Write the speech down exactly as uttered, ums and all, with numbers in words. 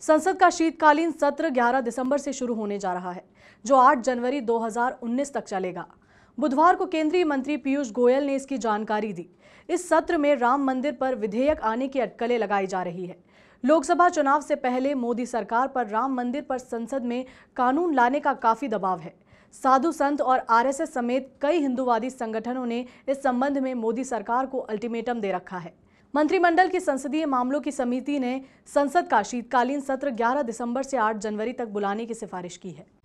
संसद का शीतकालीन सत्र ग्यारह दिसंबर से शुरू होने जा रहा है, जो आठ जनवरी दो हज़ार उन्नीस तक चलेगा। बुधवार को केंद्रीय मंत्री पीयूष गोयल ने इसकी जानकारी दी। इस सत्र में राम मंदिर पर विधेयक आने की अटकलें लगाई जा रही है। लोकसभा चुनाव से पहले मोदी सरकार पर राम मंदिर पर संसद में कानून लाने का काफी दबाव है। साधु संत और आरएसएस समेत कई हिंदूवादी संगठनों ने इस संबंध में मोदी सरकार को अल्टीमेटम दे रखा है। मंत्रिमंडल की संसदीय मामलों की समिति ने संसद का शीतकालीन सत्र ग्यारह दिसंबर से आठ जनवरी तक बुलाने की सिफारिश की है।